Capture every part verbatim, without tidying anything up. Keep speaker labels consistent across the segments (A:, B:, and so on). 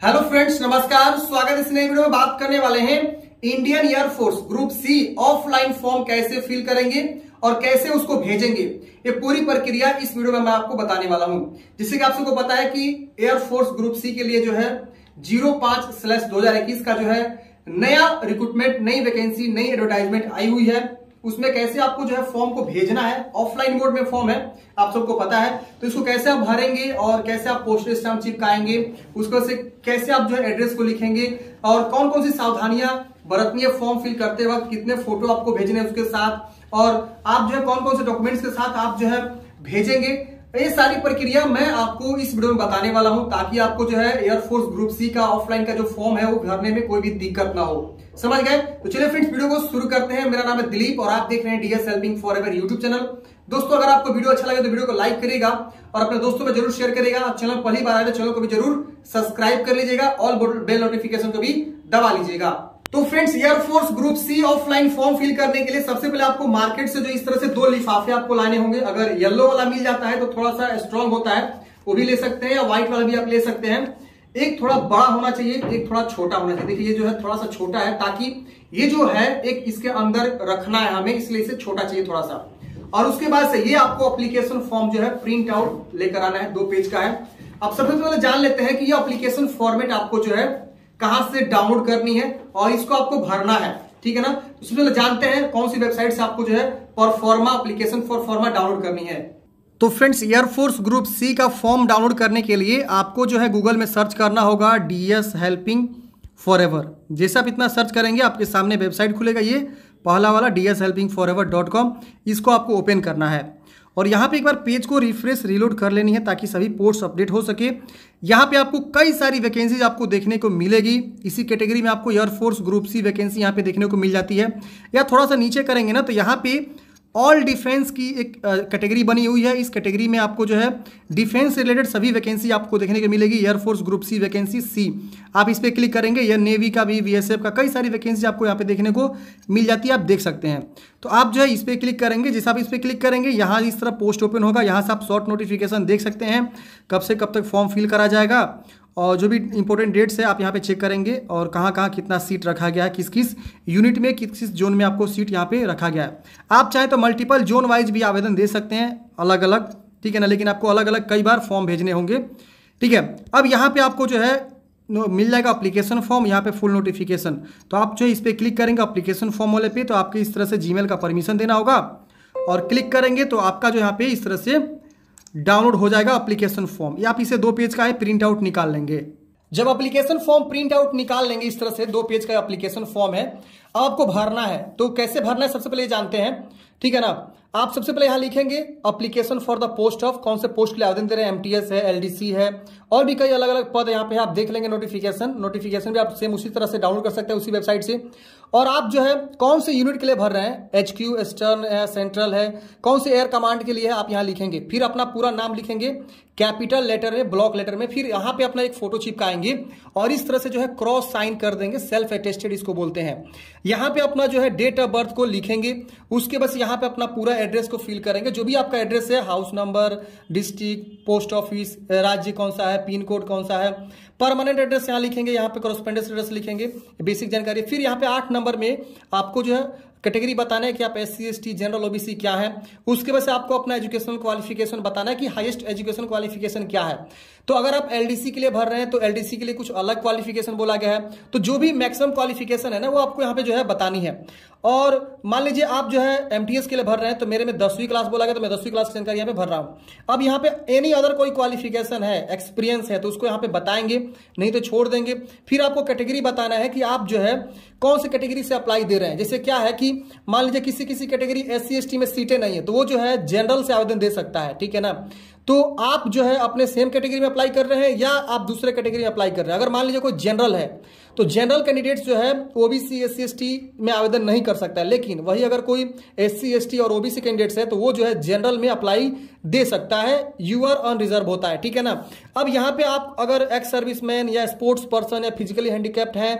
A: Hello friends, नमस्कार। स्वागत है। इस नए वीडियो में बात करने वाले हैं Indian air force group C offline form कैसे फिल करेंगे और कैसे उसको भेजेंगे। ये पूरी प्रक्रिया इस वीडियो में मैं आपको बताने वाला हूं। जिससे कि आप सबको पता है कि एयरफोर्स ग्रुप सी के लिए जो है जीरो पांच स्लैश दो हजार इक्कीस का जो है नया रिक्रूटमेंट, नई वैकेंसी, नई एडवर्टाइजमेंट आई हुई है। उसमें कैसे आपको जो है फॉर्म को भेजना है, ऑफलाइन मोड में फॉर्म है, आप सबको पता है। तो इसको कैसे आप भरेंगे और कैसे आप पोस्टल स्टैम्प चिपकाएंगे, उसको से कैसे आप जो है एड्रेस को लिखेंगे और कौन कौन सी सावधानियां बरतनी है फॉर्म फिल करते वक्त, कितने फोटो आपको भेजने हैं उसके साथ, और आप जो है कौन कौन से डॉक्यूमेंट्स के साथ आप जो है भेजेंगे। ये सारी प्रक्रिया मैं आपको इस वीडियो में बताने वाला हूं ताकि आपको जो है एयरफोर्स ग्रुप सी का ऑफलाइन का जो फॉर्म है वो भरने में कोई भी दिक्कत ना हो। समझ गए? तो चलिए फ्रेंड्स, वीडियो को शुरू करते हैं। मेरा नाम है दिलीप और आप देख रहे हैं DS helping forever YouTube channel. दोस्तों, अगर आपको वीडियो अच्छा लगे तो वीडियो को लाइक करिएगा और अपने दोस्तों में जरूर शेयर करिएगा। चैनल पहली बार आए तो चैनल को भी जरूर सब्सक्राइब कर लीजिएगा, ऑल बेल नोटिफिकेशन को भी दबा लीजिएगा। तो friends, air force group C offline form fill करने के लिए सबसे पहले आपको मार्केट से जो इस तरह से दो लिफाफे आपको लाने होंगे। अगर येलो वाला मिल जाता है तो थोड़ा सा स्ट्रांग होता है, वो भी ले सकते हैं, या व्हाइट वाला भी आप ले सकते हैं। एक थोड़ा बड़ा होना चाहिए, एक थोड़ा छोटा होना चाहिए। देखिए, ये जो है थोड़ा सा छोटा है ताकि ये जो है एक इसके अंदर रखना है हमें, इसलिए इसे छोटा चाहिए थोड़ा सा। और उसके बाद से ये आपको एप्लीकेशन फॉर्म जो है प्रिंट आउट लेकर आना है, दो पेज का है। अब सबसे पहले जान लेते हैं कि ये एप्लीकेशन फॉर्मेट आपको जो है कहां से डाउनलोड करनी है और इसको आपको भरना है, ठीक है ना। सबसे पहले जानते हैं कौन सी वेबसाइट से आपको जो है परफॉर्मा एप्लीकेशन फॉर्मा डाउनलोड करनी है। तो फ्रेंड्स, एयरफोर्स ग्रुप सी का फॉर्म डाउनलोड करने के लिए आपको जो है गूगल में सर्च करना होगा डीएस हेल्पिंग फॉरएवर। जैसे आप इतना सर्च करेंगे आपके सामने वेबसाइट खुलेगा, ये पहला वाला D S helping forever dot com. इसको आपको ओपन करना है और यहाँ पे एक बार पेज को रिफ्रेश रीलोड कर लेनी है ताकि सभी पोर्ट्स अपडेट हो सके। यहाँ पे आपको कई सारी वैकेंसीज आपको देखने को मिलेगी। इसी कैटेगरी में आपको एयरफोर्स ग्रुप सी वैकेंसी यहाँ पे देखने को मिल जाती है। या थोड़ा सा नीचे करेंगे ना तो यहाँ पे ऑल डिफेंस की एक कैटेगरी बनी हुई है। इस कैटेगरी में आपको जो है डिफेंस से रिलेटेड सभी वैकेंसी आपको देखने को मिलेगी। Air force group C vacancy C, आप इस पर क्लिक करेंगे। यह नेवी का भी, बीएसएफ का, कई सारी वैकेंसी आपको यहाँ पे देखने को मिल जाती है, आप देख सकते हैं। तो आप जो है इस पर क्लिक करेंगे। जैसे आप इस पर क्लिक करेंगे यहाँ इस तरह पोस्ट ओपन होगा। यहाँ से आप शॉर्ट नोटिफिकेशन देख सकते हैं कब से कब तक फॉर्म फिल करा जाएगा और जो भी इंपॉर्टेंट डेट्स है आप यहाँ पे चेक करेंगे और कहाँ कहाँ कितना सीट रखा गया है, किस किस यूनिट में, किस किस जोन में आपको सीट यहाँ पे रखा गया है। आप चाहे तो मल्टीपल जोन वाइज भी आवेदन दे सकते हैं, अलग अलग, ठीक है ना, लेकिन आपको अलग अलग कई बार फॉर्म भेजने होंगे, ठीक है। अब यहाँ पे आपको जो है मिल जाएगा एप्लीकेशन फॉर्म, यहाँ पे फुल नोटिफिकेशन। तो आप जो है इस पर क्लिक करेंगे एप्लीकेशन फॉर्म वाले पे, तो आपके इस तरह से जीमेल का परमिशन देना होगा और क्लिक करेंगे तो आपका जो यहाँ पे इस तरह से डाउनलोड हो जाएगा एप्लीकेशन फॉर्म। या आप इसे दो पेज का है प्रिंट आउट निकाल लेंगे। जब एप्लीकेशन फॉर्म प्रिंट आउट निकाल लेंगे, इस तरह से दो पेज का एप्लीकेशन फॉर्म है, अब आपको भरना है। तो कैसे भरना है सबसे पहले जानते हैं, ठीक है ना। आप सबसे पहले यहां लिखेंगे application for the post of, कौन से पोस्ट के लिए आवेदन दे रहे हैं, एमटीएस है, एलडीसी है, और भी कई अलग अलग पद यहाँ पे आप देख लेंगे। नोटिफिकेशन नोटिफिकेशन भी आप सेम उसी तरह से डाउनलोड कर सकते हैं उसी वेबसाइट से। और आप जो है कौन से यूनिट के लिए भर रहे हैं, एचक्यू, ईस्टर्न है, सेंट्रल है, कौन से एयर कमांड के लिए है, आप यहाँ लिखेंगे। फिर अपना पूरा नाम लिखेंगे कैपिटल लेटर में, ब्लॉक लेटर में। फिर यहाँ पे अपना एक फोटो चिपकाएंगे और इस तरह से जो है क्रॉस साइन कर देंगे, सेल्फ अटेस्टेड इसको बोलते हैं। यहाँ पे अपना जो है डेट ऑफ बर्थ को लिखेंगे। उसके बस यहाँ पे अपना पूरा एड्रेस को फिल करेंगे, जो भी आपका एड्रेस है, house number, district, post office, राज्य कौन सा है, पिन कोड कौन सा है, परमानेंट एड्रेस यहाँ लिखेंगे, यहाँ पे कॉरेस्पोंडेंस एड्रेस लिखेंगे, बेसिक जानकारी। फिर यहाँ पे आठ नंबर में आपको जो है कैटेगरी बताना है कि आप S C S T, general, OBC क्या है। उसके बाद से आपको अपना एजुकेशनल क्वालिफिकेशन बताना है कि हाईएस्ट एजुकेशन क्वालिफिकेशन क्या है। तो अगर आप एलडीसी के लिए भर रहे हैं तो एलडीसी के लिए कुछ अलग क्वालिफिकेशन बोला गया है। तो जो भी मैक्सिमम क्वालिफिकेशन है ना वो आपको यहाँ पे जो है बतानी है। और मान लीजिए आप जो है एमटीएस के लिए भर रहे हैं तो मेरे में दसवीं क्लास बोला गया तो मैं दसवीं क्लास की जानकारी यहाँ पे भर रहा हूँ। अब यहाँ पे एनी अदर कोई क्वालिफिकेशन है, एक्सपीरियंस है, तो उसको यहाँ पे बताएंगे, नहीं तो छोड़ देंगे। फिर आपको कैटेगरी बताना है कि आप जो है कौन सी कैटेगरी से अप्लाई दे रहे हैं। जैसे क्या है कि मान लीजिए किसी किसी category S C S T में सीटें नहीं है तो वो जो है जनरल से आवेदन दे सकता है, ठीक है ना। तो आप जो है अपने सेम कैटेगरी में अप्लाई कर रहे हैं या आप दूसरे कैटेगरी में अप्लाई कर रहे हैं। अगर मान लीजिए कोई जनरल है तो जनरल कैंडिडेट्स जो है ओबीसी, एससी, एसटी में आवेदन नहीं कर सकता है, लेकिन वही अगर कोई एससी, एसटी और ओबीसी कैंडिडेट्स है तो वो जो है जनरल में अप्लाई दे सकता है, यूआर ऑन रिजर्व होता है, ठीक है ना। अब यहाँ पे आप अगर एक्स सर्विसमैन या स्पोर्ट्स पर्सन या फिजिकली हैंडीकैप्ड हैं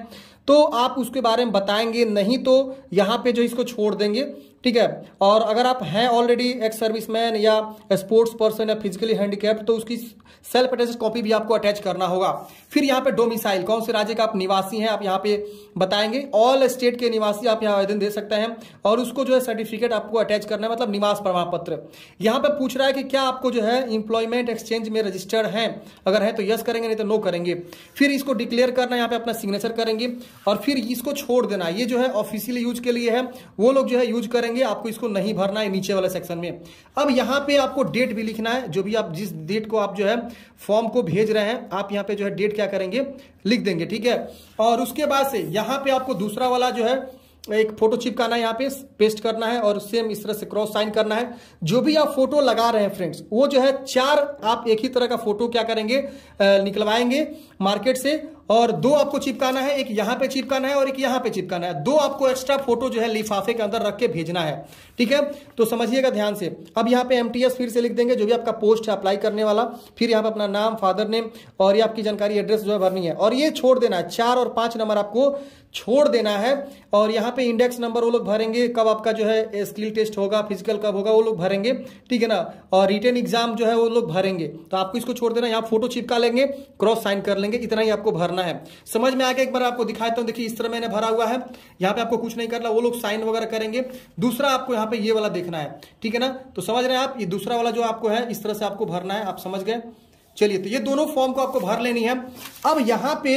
A: तो आप उसके बारे में बताएंगे, नहीं तो यहाँ पे जो इसको छोड़ देंगे, ठीक है। और अगर आप हैं ऑलरेडी एक्स सर्विसमैन या स्पोर्ट्स पर्सन या फिजिकली हैंडीकैप्ड तो उसकी सेल्फ अटेस्टेड कॉपी भी आपको अटैच करना होगा। फिर यहाँ पे डोमिसाइल, कौन से राज्य का आप निवासी हैं आप यहाँ पे बताएंगे। ऑल स्टेट के निवासी आप यहाँ आवेदन दे सकते हैं और उसको जो है सर्टिफिकेट आपको अटैच करना है, मतलब निवास प्रमाण पत्र। यहाँ पे पूछ रहा है कि क्या आपको जो है इंप्लॉयमेंट एक्सचेंज में रजिस्टर्ड हैं, अगर है तो यस करेंगे, नहीं तो नो करेंगे। फिर इसको डिक्लेयर करना है, यहाँ पे अपना सिग्नेचर करेंगे और फिर इसको छोड़ देना। ये जो है ऑफिशियल यूज के लिए है, वो लोग जो है यूज करेंगे, आपको इसको नहीं भरना है नीचे वाले सेक्शन में। अब यहाँ पे आपको डेट भी लिखना है, जो भी आप जिस डेट को आप जो है फॉर्म को भेज रहे हैं, आप यहाँ पे जो है डेट क्या करेंगे लिख देंगे, ठीक है। और उसके बाद से यहाँ पे आपको दूसरा वाला जो है एक फोटो चिपकाना है, यहाँ पे पेस्ट करना है और सेम इस तरह से क्रॉस साइन करना है। जो भी आप फोटो लगा रहे हैं फ्रेंड्स, वो जो है चार आप एक ही तरह का फोटो क्या करेंगे निकलवाएंगे मार्केट से, और दो आपको चिपकाना है, एक यहाँ पे चिपकाना है और एक यहाँ पे चिपकाना है। दो आपको एक्स्ट्रा फोटो जो है लिफाफे के अंदर रख के भेजना है, ठीक है। तो समझिएगा ध्यान से। अब यहाँ पे एमटीएस फिर से लिख देंगे, जो भी आपका पोस्ट है अप्लाई करने वाला। फिर यहाँ पे अपना नाम, फादर नेम और ये आपकी जानकारी, एड्रेस जो है भरनी है और ये छोड़ देना है। चार और पांच नंबर आपको छोड़ देना है और यहाँ पे इंडेक्स नंबर वो लोग भरेंगे, कब आपका जो है स्किल टेस्ट होगा, फिजिकल कब होगा वो लोग भरेंगे, ठीक है ना। और रिटन एग्जाम जो है वो लोग भरेंगे, तो आपको इसको छोड़ देना। यहाँ फोटो चिपका लेंगे, क्रॉस साइन कर लेंगे, इतना ही आपको भरना है। समझ में आ गया? एक बार आपको दिखाता हूं, देखिए इस तरह मैंने भरा हुआ है, यहाँ पे आपको कुछ नहीं करना, वो लोग साइन वगैरह करेंगे। दूसरा आपको यहाँ पे ये वाला देखना है, ठीक है ना। तो समझ रहे हैं आप, ये दूसरा वाला जो आपको है इस तरह से आपको भरना है, आप समझ गए। चलिए, तो ये दोनों फॉर्म को आपको भर लेनी है। अब यहाँ पे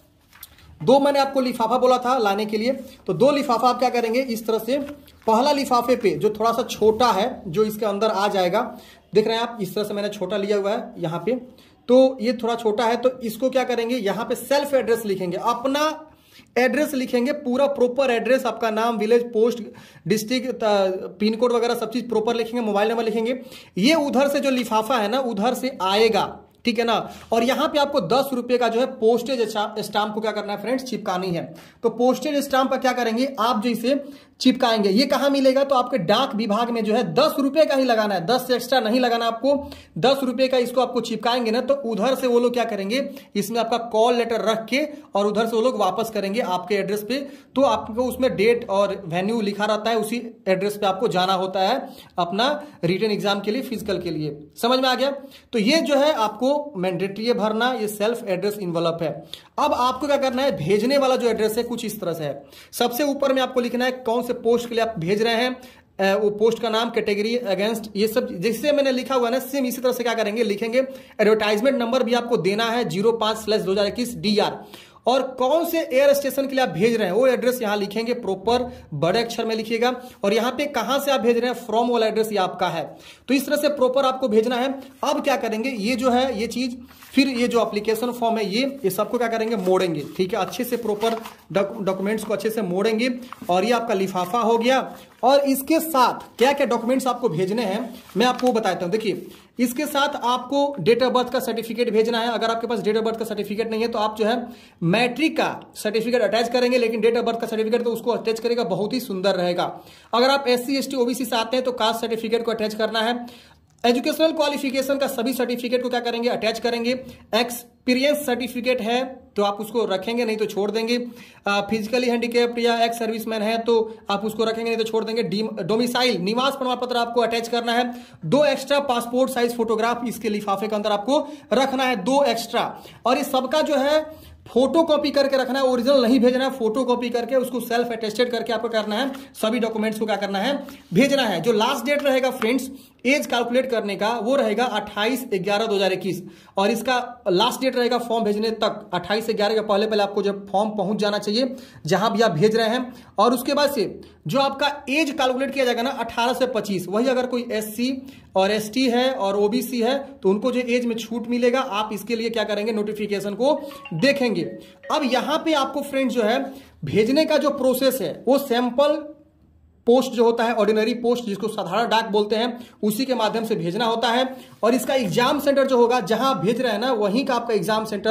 A: दो मैंने आपको लिफाफा बोला था लाने के लिए, तो दो लिफाफा आप क्या करेंगे इस तरह से। पहला लिफाफे पे जो थोड़ा सा छोटा है, जो इसके अंदर आ जाएगा, देख रहे हैं आप, इस तरह से मैंने छोटा लिया हुआ है यहाँ पे, तो ये थोड़ा छोटा है, तो इसको क्या करेंगे यहाँ पे सेल्फ एड्रेस लिखेंगे, अपना एड्रेस लिखेंगे, पूरा प्रॉपर एड्रेस, आपका नाम, village, post, district, pin code वगैरह सब चीज प्रॉपर लिखेंगे, मोबाइल नंबर लिखेंगे। ये उधर से जो लिफाफा है ना उधर से आएगा, ठीक है ना। और यहां पे आपको दस रुपए का जो है पोस्टेज स्टाम्प को क्या करना है फ्रेंड्स, चिपकानी है। तो पोस्टेज स्टाम्प पर क्या करेंगे आप, जो इसे चिपकाएंगे, ये कहां मिलेगा, तो आपके डाक विभाग में जो है दस रुपए का ही लगाना है, दस से एक्स्ट्रा नहीं लगाना आपको, दस रुपए का इसको आपको चिपकाएंगे ना, तो उधर से वो लोग क्या करेंगे, इसमें आपका कॉल लेटर रख के और उधर से वो लोग वापस करेंगे आपके एड्रेस पे। तो आपको उसमें डेट और वेन्यू लिखा रहता है, उसी एड्रेस पे आपको जाना होता है अपना रिटन एग्जाम के लिए, फिजिकल के लिए। समझ में आ गया? तो ये जो है आपको मैंडेटरी है भरना, ये सेल्फ एड्रेस इन्वेलप है। अब आपको क्या करना है, भेजने वाला जो एड्रेस है कुछ इस तरह से है। सबसे ऊपर में आपको लिखना है कौन से पोस्ट के लिए आप भेज रहे हैं, वो पोस्ट का नाम, कैटेगरी, अगेंस्ट, ये सब जैसे मैंने लिखा हुआ है ना, सेम इसी तरह से क्या करेंगे लिखेंगे। एडवर्टाइजमेंट नंबर भी आपको देना है, जीरो पांच स्लैश दो हजार इक्कीस डी आर। और कौन से एयर स्टेशन के लिए आप भेज रहे हैं वो एड्रेस यहां लिखेंगे, प्रॉपर बड़े अक्षर में लिखिएगा। और यहां पे कहां से आप भेज रहे हैं, फ्रॉम वाला एड्रेस ये आपका है, तो इस तरह से प्रॉपर आपको भेजना है। अब क्या करेंगे, ये जो है ये चीज, फिर ये जो एप्लीकेशन फॉर्म है, ये ये सबको क्या करेंगे, मोड़ेंगे, ठीक है, अच्छे से प्रॉपर डॉक्यूमेंट्स को अच्छे से मोड़ेंगे। और ये आपका लिफाफा हो गया। और इसके साथ क्या क्या डॉक्यूमेंट्स आपको भेजने हैं मैं आपको बताता हूं। देखिए, इसके साथ आपको डेट ऑफ बर्थ का सर्टिफिकेट भेजना है। अगर आपके पास डेट ऑफ बर्थ का सर्टिफिकेट नहीं है तो आप जो है मैट्रिक का सर्टिफिकेट अटैच करेंगे, लेकिन डेट ऑफ बर्थ का सर्टिफिकेट तो उसको अटैच करेगा, बहुत ही सुंदर रहेगा। अगर आप S C S T OBC से आते हैं तो कास्ट सर्टिफिकेट को अटैच करना है। एजुकेशनल क्वालिफिकेशन का सभी सर्टिफिकेट को क्या करेंगे, अटैच करेंगे। एक्सपीरियंस सर्टिफिकेट है तो आप उसको रखेंगे, नहीं तो छोड़ देंगे। फिजिकली हैंडीकैप्ड या एक्स सर्विसमैन है तो आप उसको रखेंगे, नहीं तो छोड़ देंगे। डोमिसाइल, निवास प्रमाण पत्र आपको अटैच करना है। दो एक्स्ट्रा पासपोर्ट साइज फोटोग्राफ इसके लिफाफे के अंदर आपको रखना है, दो एक्स्ट्रा। और इस सबका जो है फोटो कॉपी करके रखना है, ओरिजिनल नहीं भेजना है, फोटो कॉपी करके उसको सेल्फ अटेस्टेड करके आपको करना है। सभी डॉक्यूमेंट्स को क्या करना है, भेजना है। जो लास्ट डेट रहेगा फ्रेंड्स एज कैलकुलेट करने का, वो रहेगा अट्ठाईस ग्यारह दो हजार इक्कीस। और इसका लास्ट डेट रहेगा फॉर्म भेजने तक अट्ठाईस ग्यारह के पहले पहले आपको जब फॉर्म पहुंच जाना चाहिए जहां भी आप भेज रहे हैं। और उसके बाद से जो आपका एज कैलकुलेट किया जाएगा ना अठारह से पच्चीस, वही अगर कोई एससी और एसटी है और ओबीसी है तो उनको जो एज में छूट मिलेगा, आप इसके लिए क्या करेंगे, नोटिफिकेशन को देखेंगे। अब यहां पे आपको फ्रेंड्स जो है भेजने का जो प्रोसेस है वो सैंपल पोस्ट जो होता है, ऑर्डिनरी पोस्ट जिसको साधारण डाक बोलते हैं, उसी के माध्यम से भेजना होता है। और इसका एग्जाम सेंटर जो होगा, जहां आप भेज रहे हैं ना, वहीं का आपका एग्जाम सेंटर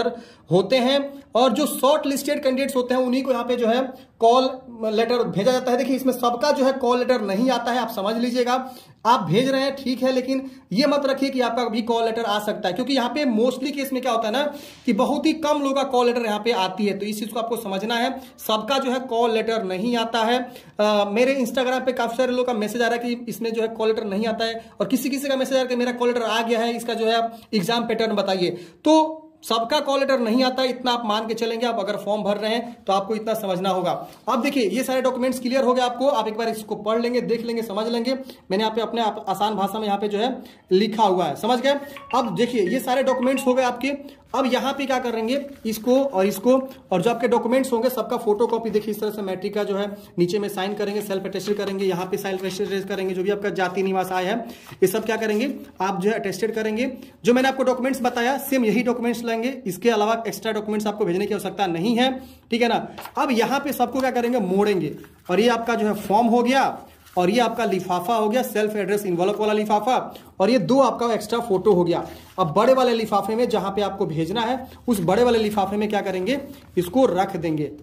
A: होते हैं, और जो शॉर्ट लिस्टेड कैंडिडेट्स होते हैं उन्हीं को यहाँ पे जो है कॉल लेटर भेजा जाता है। देखिए इसमें सबका जो है कॉल लेटर नहीं आता है, आप समझ लीजिएगा। आप भेज रहे हैं ठीक है, लेकिन ये मत रखिए कि आपका भी कॉल लेटर आ सकता है, क्योंकि यहाँ पे मोस्टली केस में क्या होता है ना कि बहुत ही कम लोगों का कॉल लेटर यहाँ पे आती है, तो इस चीज को आपको समझना है। सबका जो है कॉल लेटर नहीं आता है। आ, मेरे इंस्टाग्राम पे काफी सारे लोगों का मैसेज आ रहा है कि इसमें जो है कॉल लेटर नहीं आता है, और किसी किसी का मैसेज आ रहा है कि मेरा कॉल लेटर आ गया है, इसका जो है एग्जाम पैटर्न बताइए। तो सबका कॉल लेटर नहीं आता है, इतना आप मान के चलेंगे। आप अगर फॉर्म भर रहे हैं तो आपको इतना समझना होगा। अब देखिए ये सारे डॉक्यूमेंट्स क्लियर हो गए आपको, आप एक बार इसको पढ़ लेंगे, देख लेंगे, समझ लेंगे। मैंने यहाँ पे अपने आप आसान भाषा में यहाँ पे जो है लिखा हुआ है, समझ गए। अब देखिए ये सारे डॉक्यूमेंट्स हो गए आपके। अब यहाँ पे क्या करेंगे, इसको और इसको, और जो आपके डॉक्यूमेंट्स होंगे सबका फोटो कॉपी देखिए इस तरह से मैट्रिक का जो है नीचे में साइन करेंगे, सेल्फ अटेस्टेड करेंगे, यहाँ पे सेल्फ अटेस्टेड करेंगे, जो भी आपका जाति निवास आय है ये सब क्या करेंगे आप जो है अटेस्टेड करेंगे। जो मैंने आपको डॉक्यूमेंट्स बताया सेम यही डॉक्यूमेंट्स लेंगे, इसके अलावा एक्स्ट्रा डॉक्यूमेंट्स आपको भेजने की आवश्यकता नहीं है, ठीक है ना। अब यहाँ पे सबको क्या करेंगे मोड़ेंगे, और ये आपका जो है फॉर्म हो गया, और ये आपका लिफाफा हो गया, सेल्फ एड्रेस इन्वॉल्व वाला लिफाफा, और ये दो आपका एक्स्ट्रा फोटो हो गया। अब बड़े वाले लिफाफे में जहां पे आपको भेजना है उस बड़े वाले लिफाफे में क्या करेंगे, इसको रख देंगे।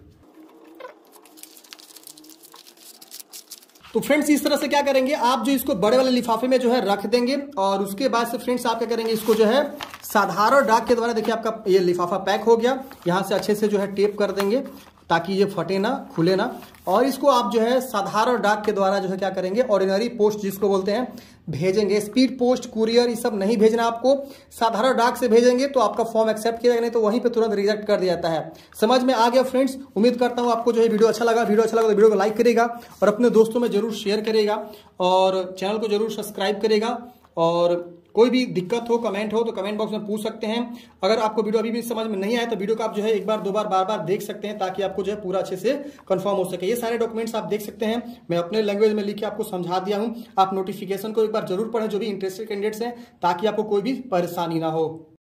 A: तो फ्रेंड्स इस तरह से क्या करेंगे आप, जो इसको बड़े वाले लिफाफे में जो है रख देंगे, और उसके बाद से फ्रेंड्स आप क्या करेंगे, इसको जो है साधारण डाक के द्वारा, देखिए आपका ये लिफाफा पैक हो गया, यहां से अच्छे से जो है टेप कर देंगे ताकि ये फटे ना, खुले ना, और इसको आप जो है साधारण डाक के द्वारा जो है क्या करेंगे, ऑर्डिनरी पोस्ट जिसको बोलते हैं भेजेंगे। स्पीड पोस्ट, कुरियर ये सब नहीं भेजना आपको, साधारण डाक से भेजेंगे तो आपका फॉर्म एक्सेप्ट किया, नहीं तो वहीं पे तुरंत रिजेक्ट कर दिया जाता है। समझ में आ गया फ्रेंड्स। उम्मीद करता हूं आपको जो है वीडियो अच्छा लगा। वीडियो अच्छा लगा तो वीडियो को लाइक करेगा और अपने दोस्तों में जरूर शेयर करेगा, और चैनल को जरूर सब्सक्राइब करेगा। और कोई भी दिक्कत हो, कमेंट हो तो कमेंट बॉक्स में पूछ सकते हैं। अगर आपको वीडियो अभी भी समझ में नहीं आया तो वीडियो को आप जो है एक बार दो बार बार बार देख सकते हैं, ताकि आपको जो है पूरा अच्छे से कंफर्म हो सके। ये सारे डॉक्यूमेंट्स आप देख सकते हैं, मैं अपने लैंग्वेज में लिख के आपको समझा दिया हूं। आप नोटिफिकेशन को एक बार जरूर पढ़ें जो भी इंटरेस्टेड कैंडिडेट्स हैं, ताकि आपको कोई भी परेशानी ना हो।